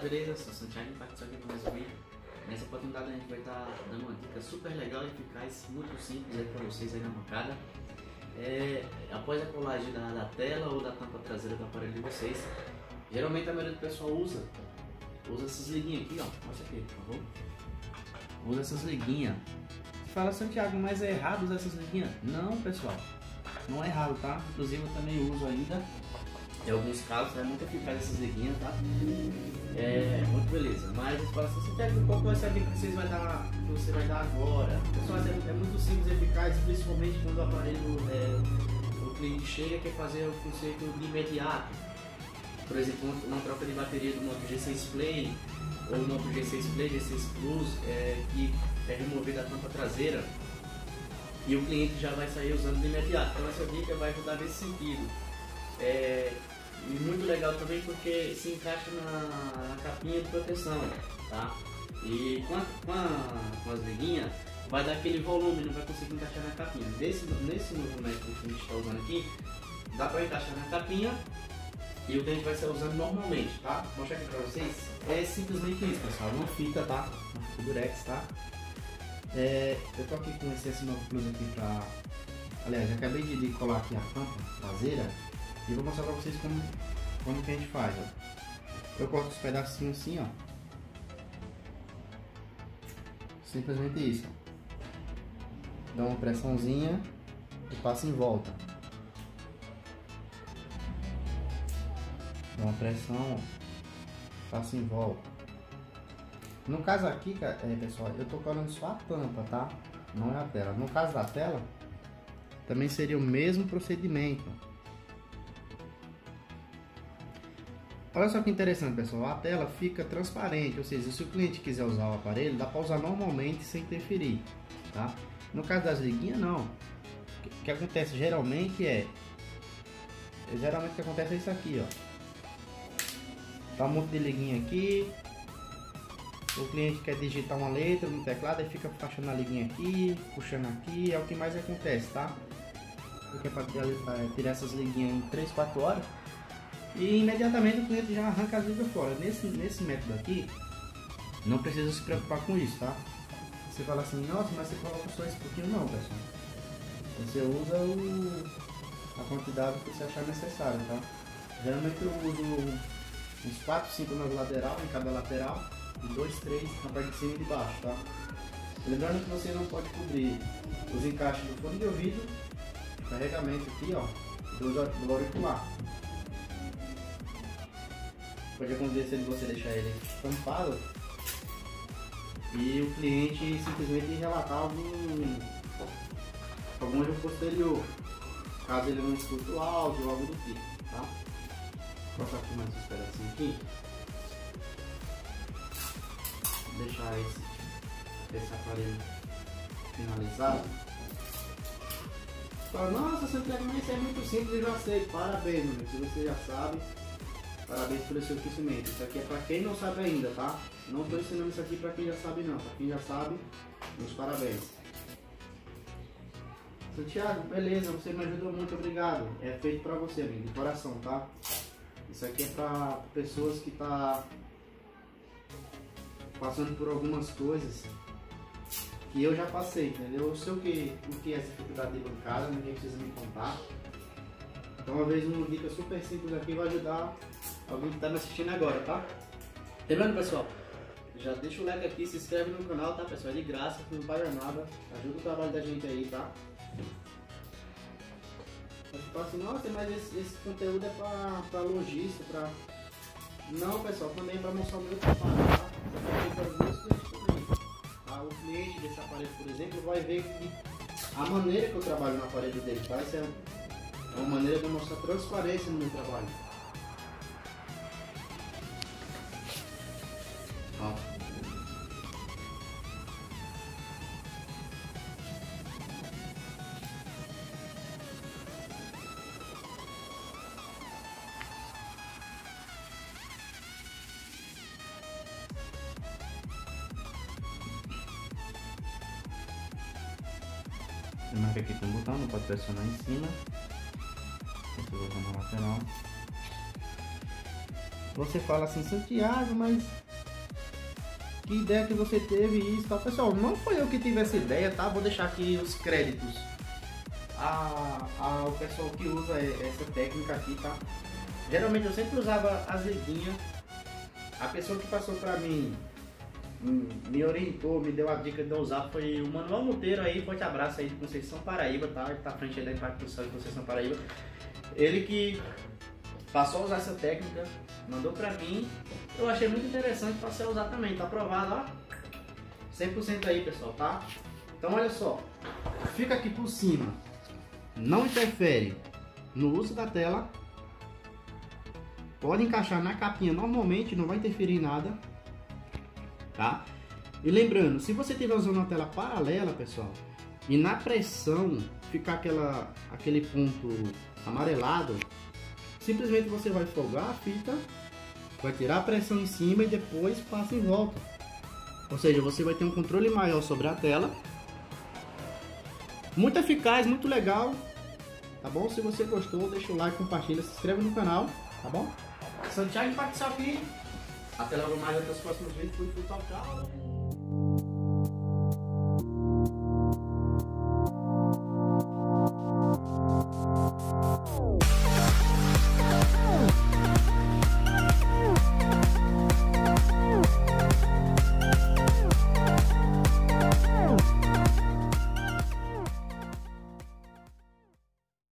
beleza? Eu sou Santiago, participo aqui com mais um vídeo. Nessa oportunidade a gente vai estar dando uma dica super legal e eficaz, muito simples aí para vocês aí na bancada. Após a colagem da tela ou da tampa traseira do aparelho de vocês, geralmente a maioria do pessoal usa essas liguinhas aqui, ó. Mostra aqui, por favor. Usa essas liguinhas. Você fala, Santiago, mas é errado usar essas liguinhas? Não, pessoal, não é errado, tá? Inclusive eu também uso ainda. Em alguns casos é muito eficaz essas liguinhas, tá? Muito beleza. Mas você fala assim, Santiago, qual vai ser a dica que você vai dar agora? Pessoal, é muito simples e eficaz, principalmente quando o aparelho, o cliente chega e quer fazer o conserto de imediato. Por exemplo, uma troca de bateria do Moto G6 Play ou do Moto G6 Play, G6 Plus, que é removida a tampa traseira e o cliente já vai sair usando de imediato. Então essa dica vai ajudar nesse sentido. E muito legal também porque se encaixa na capinha de proteção, tá? E com as liguinhas vai dar aquele volume, não vai conseguir encaixar na capinha. Nesse novo método que a gente está usando aqui, dá para encaixar na capinha e o que a gente vai estar usando normalmente, tá? Vou mostrar aqui para vocês. É simplesmente isso, pessoal. Uma fita, tá? Uma fita durex, tá? Eu tô aqui com esse S9 Plus aqui pra... Aliás, eu acabei de colar aqui a tampa traseira. E vou mostrar pra vocês como que a gente faz, ó. Eu corto os pedacinhos assim, ó. Simplesmente isso, ó. Dá uma pressãozinha e passa em volta. Dá uma pressão, ó. Passa em volta. No caso aqui, pessoal, eu tô colando só a tampa, tá? Não é a tela. No caso da tela, também seria o mesmo procedimento. Olha só que interessante, pessoal, a tela fica transparente, ou seja, se o cliente quiser usar o aparelho, dá para usar normalmente sem interferir, tá? No caso das liguinhas, não. O que acontece geralmente o que acontece é isso aqui, ó. Tá um monte de liguinha aqui, o cliente quer digitar uma letra no teclado e fica puxando a liguinha aqui, puxando aqui, é o que mais acontece, tá? Porque é para tirar essas liguinhas em 3, 4 horas. E imediatamente o cliente já arranca as ligas fora. Nesse método aqui, não precisa se preocupar com isso, tá? Você fala assim, nossa, mas você coloca só esse pouquinho? Não, pessoal. Você usa a quantidade que você achar necessário, tá? Geralmente eu uso uns 4, 5 nas lateral, em cada lateral, e 2, 3 na parte de cima e de baixo, tá? Lembrando que você não pode cobrir os encaixes do fone de ouvido, carregamento aqui, ó, do auricular. Pode acontecer de você deixar ele tampado e o cliente simplesmente relatar algum erro posterior, caso ele não escute o áudio ou algo do tipo, tá? Vou passar aqui mais uns pedacinhos aqui. Vou deixar esse aparelho finalizado. Fala, nossa, Santiago, mas isso é muito simples, eu já sei. Parabéns, meu amigo, se você já sabe. Parabéns pelo seu conhecimento. Isso aqui é para quem não sabe ainda, tá? Não estou ensinando isso aqui para quem já sabe não. Para quem já sabe, meus parabéns. Santiago, beleza, você me ajudou muito, obrigado. É feito para você, amigo, de coração, tá? Isso aqui é para pessoas que tá passando por algumas coisas que eu já passei, entendeu? Eu sei o que é essa dificuldade de bancada, ninguém precisa me contar. Então, uma vez uma dica super simples aqui vai ajudar alguém que está me assistindo agora, tá? Lembrando, pessoal, já deixa o like aqui, se inscreve no canal, tá, pessoal? É de graça, não paga nada, ajuda o trabalho da gente aí, tá? Você fala assim, nossa, mas esse conteúdo é pra lojista, pra... Não, pessoal, também é pra mostrar o meu trabalho, tá? O cliente desse aparelho, por exemplo, vai ver que a maneira que eu trabalho no aparelho dele, tá? Isso é uma maneira de mostrar transparência no meu trabalho. Ó. Marca aqui tem um botão, não pode pressionar em cima. Esse botão na lateral. você fala assim, Santiago, mas que ideia que você teve isso, tá? Pessoal, não foi eu que tive essa ideia, tá? Vou deixar aqui os créditos ao pessoal que usa essa técnica aqui, tá? Geralmente eu sempre usava as liguinhas. A pessoa que passou pra mim, me orientou, me deu a dica de eu usar foi o Manuel Monteiro aí, forte abraço aí de Conceição Paraíba, tá? Ele tá à frente aí da Impacto de Conceição Paraíba. Ele que passou a usar essa técnica, mandou pra mim, eu achei muito interessante, passei a usar também, tá aprovado, ó, 100% aí, pessoal, tá? Então olha só, fica aqui por cima, não interfere no uso da tela, pode encaixar na capinha normalmente, não vai interferir em nada, tá? E lembrando, se você estiver usando uma tela paralela, pessoal, e na pressão ficar aquele ponto amarelado, simplesmente você vai folgar a fita, vai tirar a pressão em cima e depois passa em volta. Ou seja, você vai ter um controle maior sobre a tela. Muito eficaz, muito legal, tá bom? Se você gostou, deixa o like, compartilha, se inscreve no canal, tá bom? Santiago Impacto aqui. Até logo mais nos próximos vídeos. Fui, tchau, tchau.